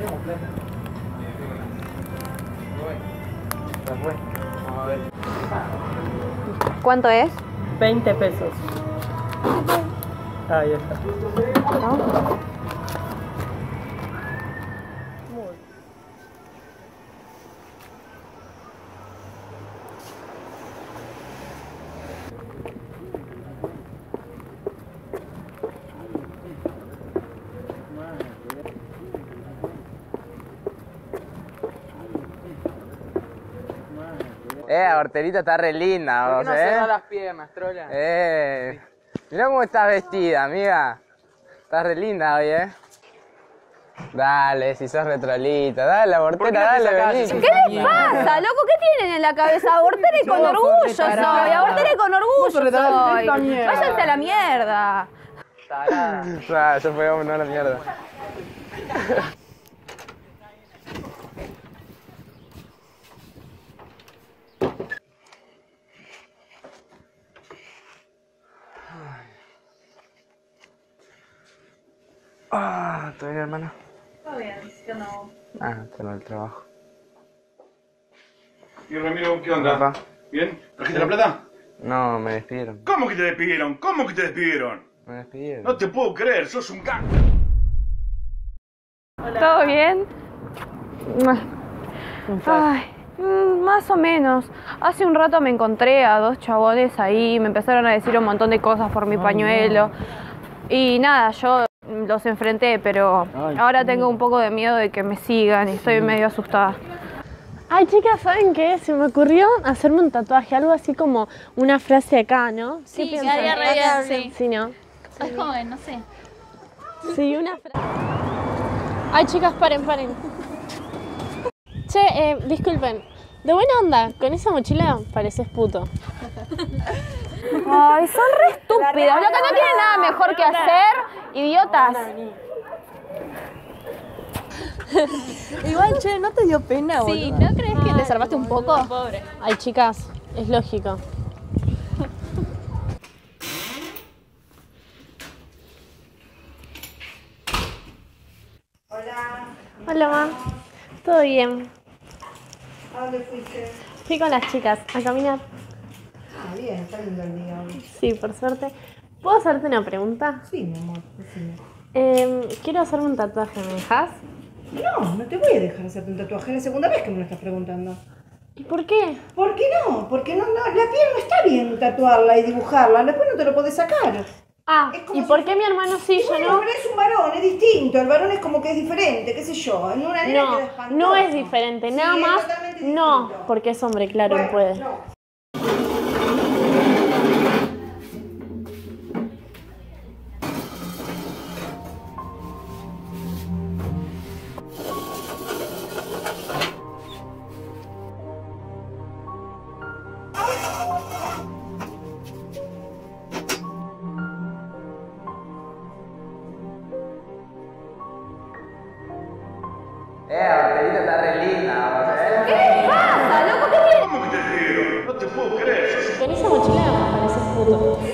¿Cuánto es? 20 pesos. Ahí está. ¿No? Horterita está re linda, ¿Por vos, qué no cerrás las piernas, trola? Mirá cómo estás vestida, amiga. Estás re linda hoy, Dale, si sos retrolita. Dale, Hortera, dale, vení. ¿Qué les pasa, loco? ¿Qué tienen en la cabeza? Abortere con orgullo soy. Abortere con orgullo soy. Váyanse a la mierda. Yo fui no a la mierda. ¿Todo bien, hermano? Todo bien, ¿qué onda vos? Tengo el trabajo. Y Ramiro, ¿qué onda? Papá. ¿Bien? ¿Trajiste la plata? No, me despidieron. ¿Cómo que te despidieron? ¿Cómo que te despidieron? Me despidieron. No te puedo creer, sos un gang. ¿Todo bien? Ay, más o menos. Hace un rato me encontré a dos chabones ahí, me empezaron a decir un montón de cosas por mi pañuelo. Y nada, yo los enfrenté, pero ahora tengo un poco de miedo de que me sigan y estoy medio asustada. Ay, chicas, ¿saben qué? Se me ocurrió hacerme un tatuaje, algo así como una frase acá, ¿no? Sí, quedaría re bien, sí. Sí, ¿no? Es joven, no sé. Sí, una frase. Ay, chicas, paren. Che, disculpen. De buena onda, con esa mochila pareces puto. Ay, son re estúpidos. Lo que no tienen nada mejor que hacer, idiotas. Igual, che, ¿no te dio pena, boludo? Sí, ¿no crees que te salvaste un poco? Pobre. Ay, chicas, es lógico. Hola, ma. ¿Todo bien? ¿A dónde fuiste? Fui con las chicas a caminar. Ah, bien, está lindo el día hoy. Sí, por suerte. ¿Puedo hacerte una pregunta? Sí, mi amor, decime. Quiero hacerme un tatuaje, ¿me dejas? No te voy a dejar hacerte un tatuaje. Es la segunda vez que me lo estás preguntando. ¿Y por qué? ¿Por qué no? Porque la piel no está bien tatuarla y dibujarla. Después no te lo podés sacar. Ah, ¿y por qué mi hermano sí, yo bueno, no? pero es un varón, es distinto. El varón es como que es diferente, qué sé yo. En una nena queda espantoso. No es diferente, nada Sí, es más. totalmente No, distinto. porque es hombre, claro, Bueno, puede. no. Horterita está re linda, ¿Qué les pasa, loco? ¿Qué tienen? ¿Cómo que te despidieron? No te puedo creer, sos un... Con esa mochila pareces puto.